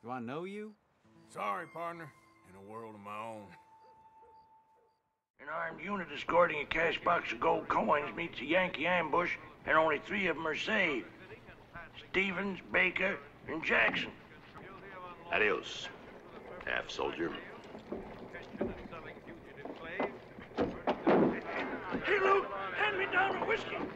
Do I know you? Sorry, partner. In a world of my own. An armed unit escorting a cash box of gold coins meets a Yankee ambush, and only 3 of them are saved. Stevens, Baker, and Jackson. Adios, half-soldier. Hey, Luke, hand me down a whiskey.